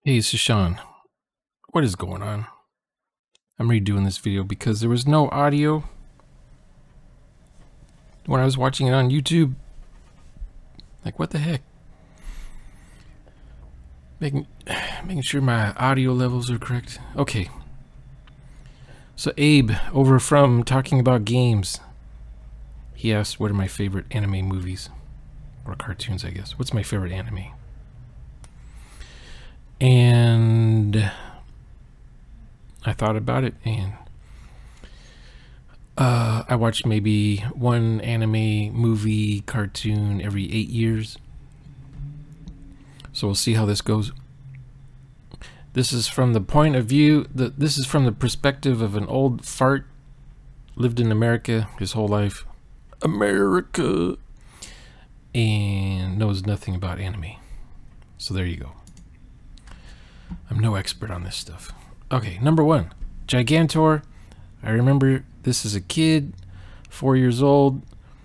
Hey, Sashan, what is going on? I'm redoing this video because there was no audio when I was watching it on YouTube. Like, what the heck? Making sure my audio levels are correct. Okay. So Abe, over from Talking About Games, he asked what are my favorite anime movies? Or cartoons, I guess. What's my favorite anime? And I thought about it, and I watched maybe one anime, movie, cartoon every 8 years. So we'll see how this goes. This is from the point of view, this is from the perspective of an old fart, lived in America his whole life. America! And knows nothing about anime. So there you go. I'm no expert on this stuff. Okay, number one, Gigantor. I remember this as a kid, 4 years old,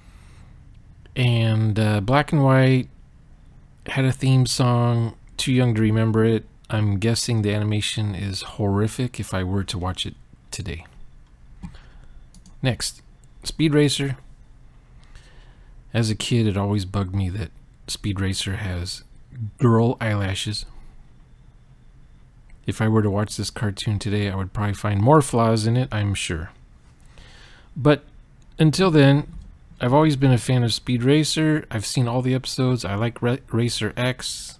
and black and white, had a theme song, too young to remember it. I'm guessing the animation is horrific if I were to watch it today. Next, Speed Racer. As a kid, it always bugged me that Speed Racer has girl eyelashes. If I were to watch this cartoon today, I would probably find more flaws in it, I'm sure. But until then, I've always been a fan of Speed Racer. I've seen all the episodes. I like Racer X.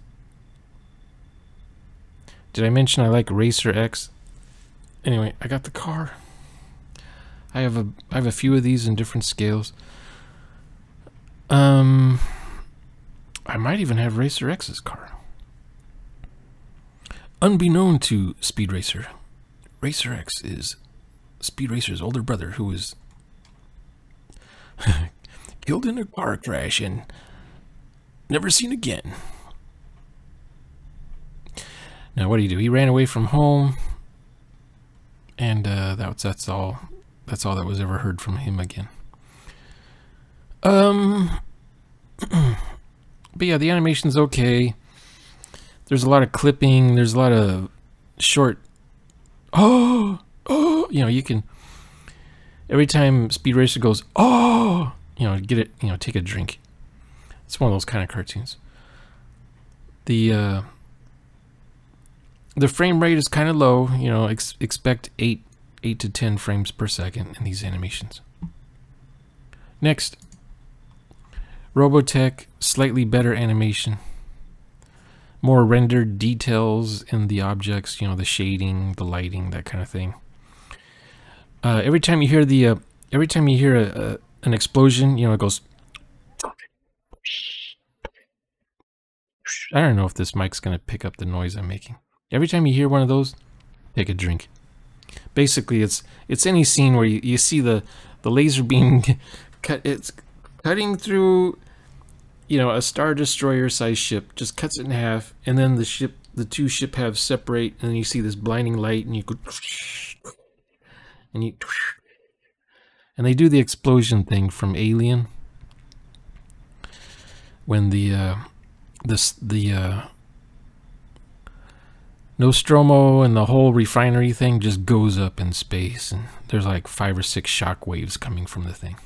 Did I mention I like Racer X? Anyway, I got the car. I have a few of these in different scales. I might even have Racer X's car. Unbeknown to Speed Racer, Racer X is Speed Racer's older brother who was killed in a car crash and never seen again. Now what do? He ran away from home, and that's all that was ever heard from him again. But yeah, the animation's okay. There's a lot of clipping. There's a lot of short. You know, you can. Every time Speed Racer goes, get it. Take a drink. It's one of those kind of cartoons. The frame rate is kind of low. Expect 8 to 10 frames per second in these animations. Next, Robotech, slightly better animation. More rendered details in the objects, the shading, the lighting, that kind of thing. Every time you hear an explosion, it goes. I don't know if this mic's gonna pick up the noise I'm making. Every time you hear one of those, take a drink. Basically, it's any scene where you see the laser beam cut. It's cutting through. A Star Destroyer sized ship, just cuts it in half, and then the two ship halves separate, and then you see this blinding light, and you go, and they do the explosion thing from Alien, when the Nostromo and the whole refinery thing just goes up in space, and there's like 5 or 6 shock waves coming from the thing.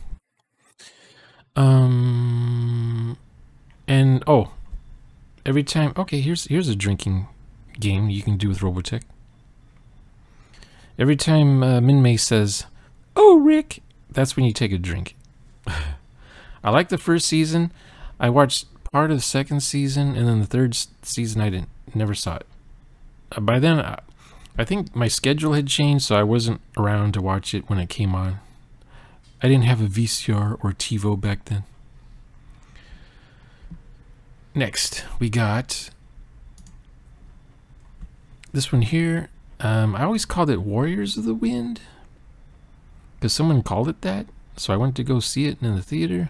And every time, okay, here's a drinking game you can do with Robotech. Every time Minmay says, "Oh, Rick," that's when you take a drink. I like the first season. I watched part of the second season, and then the third season I never saw it. By then, I think my schedule had changed, so I wasn't around to watch it when it came on. I didn't have a VCR or TiVo back then. Next, we got this one here. I always called it Warriors of the Wind because someone called it that, so I went to go see it in the theater.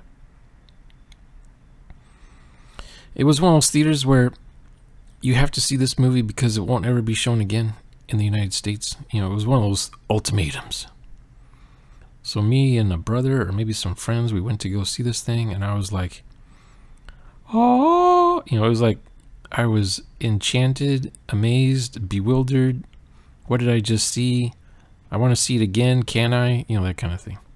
It was one of those theaters where you have to see this movie because it won't ever be shown again in the United States. It was one of those ultimatums. So me and a brother, or maybe some friends, we went to go see this thing, and I was like, oh, it was like I was enchanted, amazed, bewildered. What did I just see? I want to see it again. Can I? You know, that kind of thing.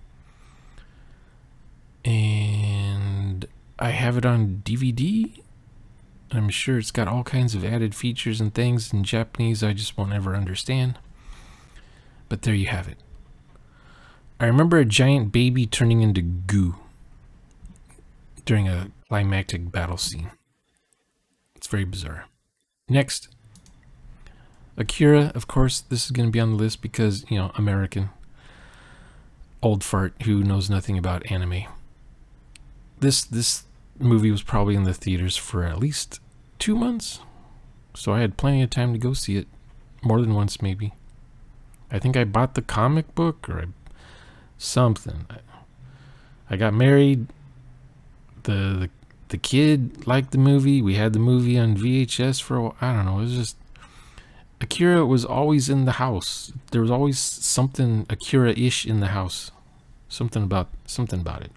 And I have it on DVD. I'm sure it's got all kinds of added features and things in Japanese I just won't ever understand. But there you have it. I remember a giant baby turning into goo during a climactic battle scene. It's very bizarre. Next, Akira, of course, this is going to be on the list because, you know, American. Old fart who knows nothing about anime. This movie was probably in the theaters for at least 2 months. So I had plenty of time to go see it. More than once, maybe. I think I bought the comic book or something. I got married. The kid liked the movie. We had the movie on VHS for a while. I don't know. It was just... Akira was always in the house. There was always something Akira-ish in the house. Something about it.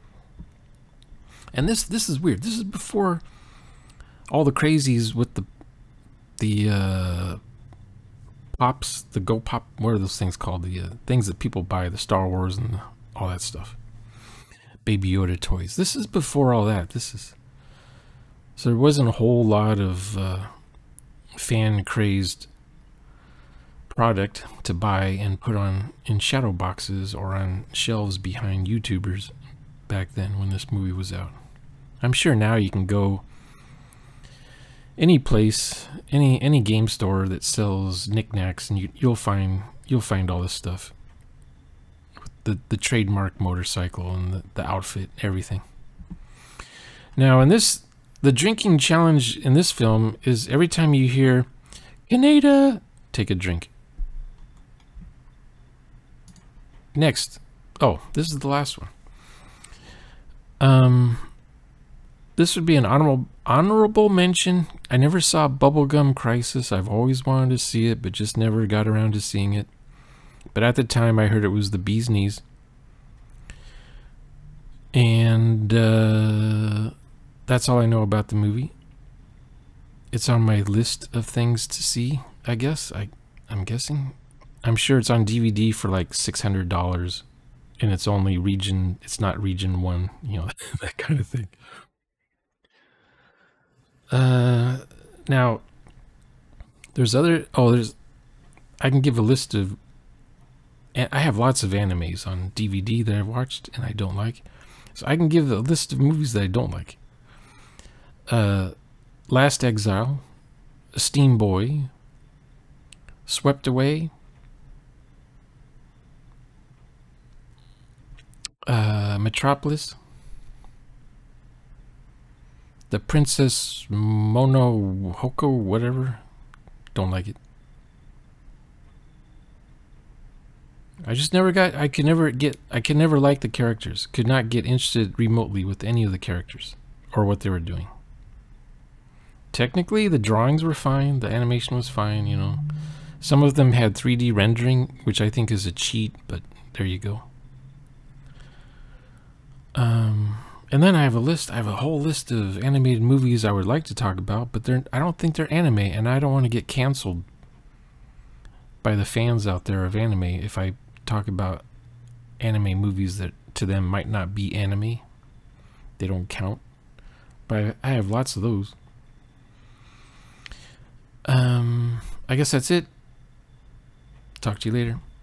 And this is weird. This is before all the crazies with the pops, the Go Pop, what are those things called? The things that people buy, the Star Wars and all that stuff. Baby Yoda toys. This is before all that. So there wasn't a whole lot of fan crazed product to buy and put on in shadow boxes or on shelves behind YouTubers back then when this movie was out. I'm sure now you can go any place, any game store that sells knickknacks, and you'll find all this stuff. The trademark motorcycle and the outfit, everything. Now in this, the drinking challenge in this film is every time you hear Kaneda, take a drink. Next. Oh, this is the last one. This would be an honorable mention. I never saw Bubblegum Crisis. I've always wanted to see it, but just never got around to seeing it. But at the time, I heard it was the bee's knees. And that's all I know about the movie. It's on my list of things to see, I guess. I'm guessing. I'm sure it's on DVD for like $600. And it's only region, it's not region 1, you know, that kind of thing. Now, there's other, I can give a list of, and I have lots of animes on DVD that I've watched and I don't like. So I can give a list of movies that I don't like. Last Exile, Steam Boy, Swept Away, Metropolis, The Princess Monohoko, whatever. Don't like it. I just never got, I could never like the characters. Could not get interested remotely with any of the characters or what they were doing. Technically, the drawings were fine. The animation was fine, you know. Some of them had 3D rendering, which I think is a cheat, but there you go. And then I have a whole list of animated movies I would like to talk about, but I don't think they're anime, and I don't want to get canceled by the fans out there of anime if I talk about anime movies that to them might not be anime. They don't count. But I have lots of those. I guess that's it. Talk to you later.